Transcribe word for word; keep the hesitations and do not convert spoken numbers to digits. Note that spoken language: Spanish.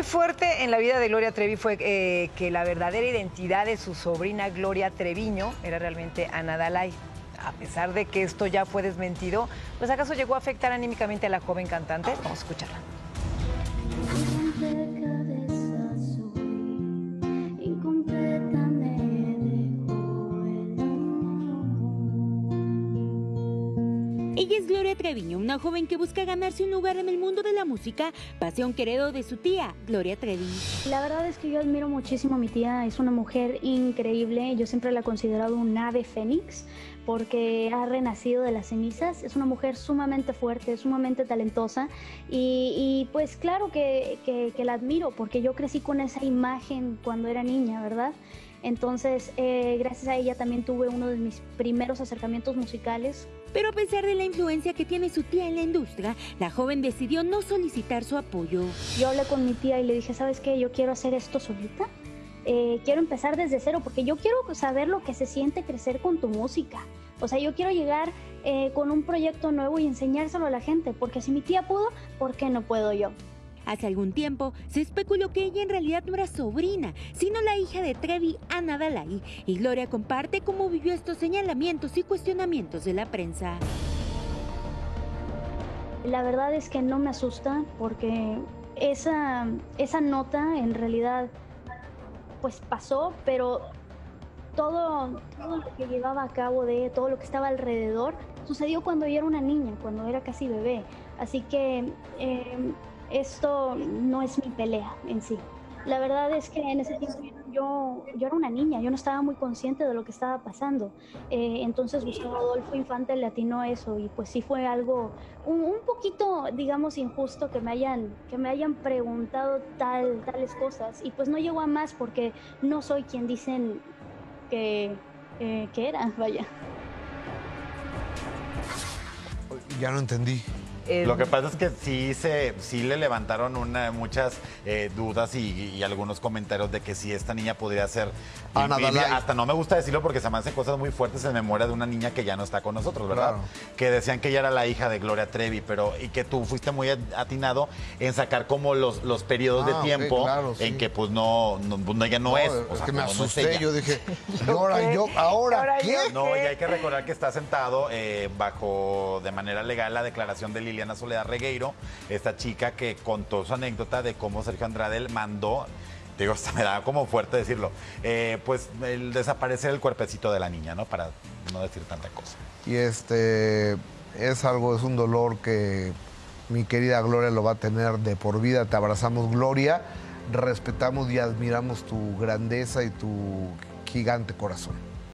fuerte en la vida de Gloria Trevi fue eh, que la verdadera identidad de su sobrina Gloria Treviño era realmente Ana Dalai. A pesar de que esto ya fue desmentido, pues ¿acaso llegó a afectar anímicamente a la joven cantante? Vamos a escucharla. Ella es Gloria Treviño, una joven que busca ganarse un lugar en el mundo de la música, pasión que heredó de su tía, Gloria Trevi. La verdad es que yo admiro muchísimo a mi tía, es una mujer increíble, yo siempre la he considerado un ave fénix, porque ha renacido de las cenizas, es una mujer sumamente fuerte, sumamente talentosa, y, y pues claro que, que, que la admiro, porque yo crecí con esa imagen cuando era niña, ¿verdad? Entonces, eh, gracias a ella también tuve uno de mis primeros acercamientos musicales. Pero a pesar de la influencia que tiene su tía en la industria, la joven decidió no solicitar su apoyo. Yo hablé con mi tía y le dije, ¿sabes qué? Yo quiero hacer esto solita. Eh, quiero empezar desde cero porque yo quiero saber lo que se siente crecer con tu música. O sea, yo quiero llegar eh, con un proyecto nuevo y enseñárselo a la gente. Porque si mi tía pudo, ¿por qué no puedo yo? Hace algún tiempo se especuló que ella en realidad no era sobrina, sino la hija de Trevi, Ana Dalai, y Gloria comparte cómo vivió estos señalamientos y cuestionamientos de la prensa. La verdad es que no me asusta porque esa, esa nota en realidad pues pasó, pero todo, todo lo que llevaba a cabo de todo lo que estaba alrededor sucedió cuando yo era una niña, cuando era casi bebé. Así que eh, esto no es mi pelea en sí. La verdad es que en ese tiempo yo, yo era una niña, yo no estaba muy consciente de lo que estaba pasando. Eh, entonces Gustavo Adolfo Infante le atinó eso y pues sí fue algo un, un poquito, digamos, injusto que me hayan, que me hayan preguntado tal, tales cosas. Y pues no llegó a más porque no soy quien dicen que, eh, que era, vaya. Ya no entendí. Eh, Lo que pasa es que sí, se, sí le levantaron una, muchas eh, dudas y, y algunos comentarios de que sí esta niña podría ser... Ana y- y Dalai. hasta no me gusta decirlo porque se me hacen cosas muy fuertes en memoria de una niña que ya no está con nosotros, ¿verdad? Claro. Que decían que ella era la hija de Gloria Trevi, pero y que tú fuiste muy atinado en sacar como los, los periodos Ah, de ok, tiempo claro, sí. en que pues no, no, pues, no, ella no, No, es. es O sea, que me no, no es asusté, ella. yo dije, ¿y ahora ¿Qué? yo? ¿Ahora, ¿Ahora qué? yo? No, y hay que recordar que está sentado eh, bajo de manera legal la declaración de Liliana Soledad Regueiro, esta chica que contó su anécdota de cómo Sergio Andrade mandó, digo, hasta me da como fuerte decirlo, eh, pues el desaparecer el cuerpecito de la niña, ¿no? Para no decir tanta cosa. Y este es algo, es un dolor que mi querida Gloria lo va a tener de por vida. Te abrazamos, Gloria, respetamos y admiramos tu grandeza y tu gigante corazón.